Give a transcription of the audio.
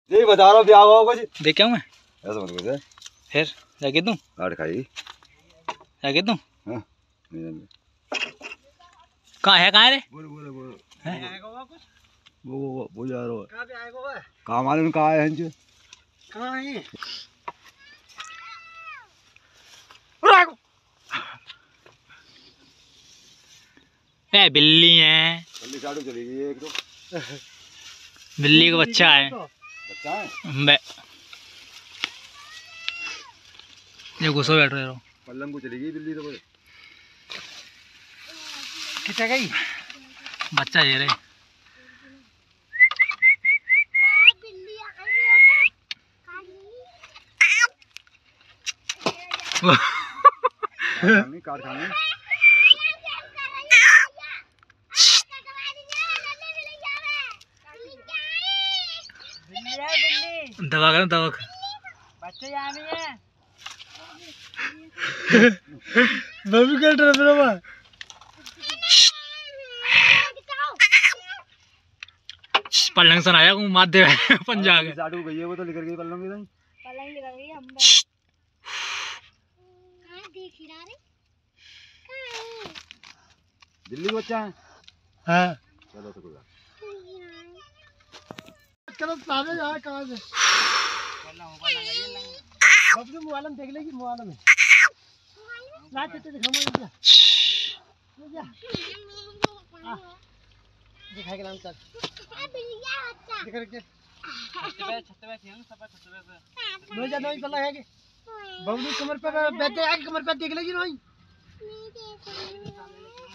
जी बता रहा हूँ ब्याह होगा कुछ देख क्या मैं ऐसा मत कर फिर जाके दूं काट खाई जाके दूं हाँ कहाँ है रे बोलो बोलो बोलो है कुछ वो जा रहा है कहाँ पे आएगा वो कहाँ मालूम कहाँ है हंच कहाँ है ए बिल्ली है बिल्ली साड़ू चली गई एक तो बिल्ली का बच्चा है बच्चा है ये घुसो बैठ रहे हो पल्लम को चली गई बिल्ली तो कितने गई बच्चा ये रे काट खाने दवा कर दवा बच्चे यहाँ नहीं है मम्मी कट रहा है पलंग सन आया माध्य पंजा के साडू गई है वो तो निकल गई पल्लम की पलंग निकल गई हम देख ही रहा रे दिल्ली का बच्चा है हाँ चलो तो गुजर चलो सामने जाए कहाँ से बाबू मोबाइल में देख लेगी मोबाइल में ला देते दिखा मुझे दिखाएगा नाम चल दिखा के छत्ते पे थे सब छत्ते पे मैं ज्यादा नहीं चला है कि बाबू कमर पे बैठे आके कमर पे देख लेगी नहीं